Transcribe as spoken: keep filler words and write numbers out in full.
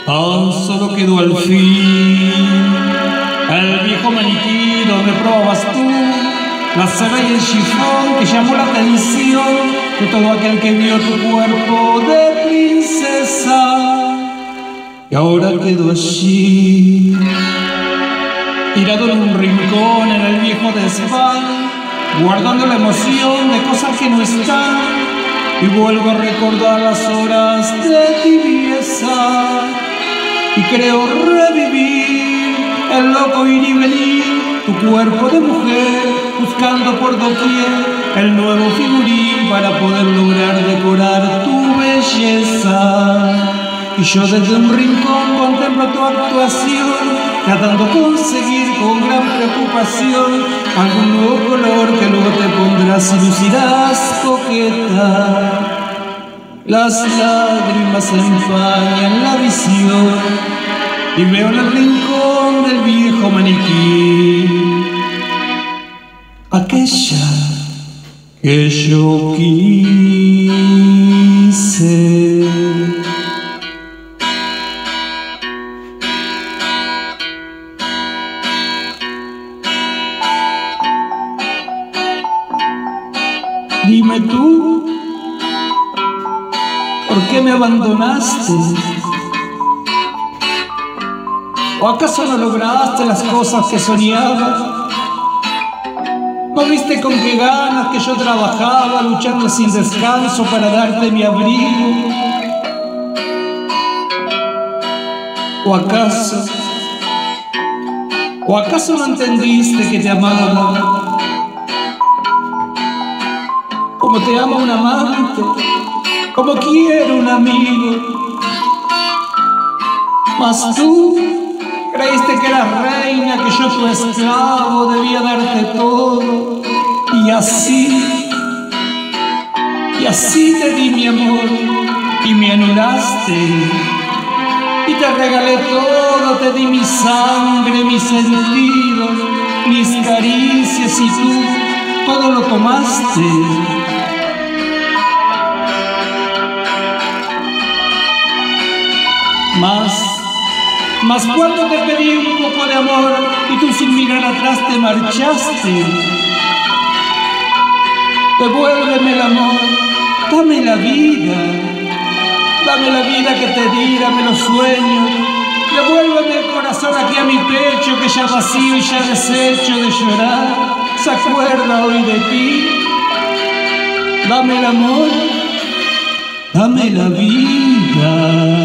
Tan solo quedó al fin el viejo maniquí donde probabas tú la seda y el chifón que llamó la atención de todo aquel que vio tu cuerpo de princesa. Y ahora quedó allí, tirado en un rincón en el viejo desván, guardando la emoción de cosas que no están. Y vuelvo a recordar las horas de tibieza y creo revivir el loco ir y venir, tu cuerpo de mujer, buscando por doquier el nuevo figurín para poder lograr decorar tu belleza. Y yo desde un rincón contemplo tu actuación, tratando conseguir con gran preocupación algún nuevo color que luego te pondrás y lucirás coqueta. Las lágrimas empañan la visión y veo en el rincón del viejo maniquí aquella que yo quise. Dime tú, ¿por qué me abandonaste? ¿O acaso no lograste las cosas que soñabas? ¿No viste con qué ganas que yo trabajaba luchando sin descanso para darte mi abrigo? ¿O acaso, o acaso no entendiste que te amaba como te ama un amante, como quiere un amigo? Mas tú creíste que eras reina, que yo tu esclavo debía darte todo. Y así, y así te di mi amor y me anulaste. Y te regalé todo, te di mi sangre, mis sentidos, mis caricias y tú todo lo tomaste. Mas, mas cuando te pedí un poco de amor y tú sin mirar atrás te marchaste. Devuélveme el amor, dame la vida, dame la vida que te di, dame los sueños. Devuélveme el corazón aquí a mi pecho que ya vacío y ya deshecho de llorar se acuerda hoy de ti. Dame el amor, dame la vida.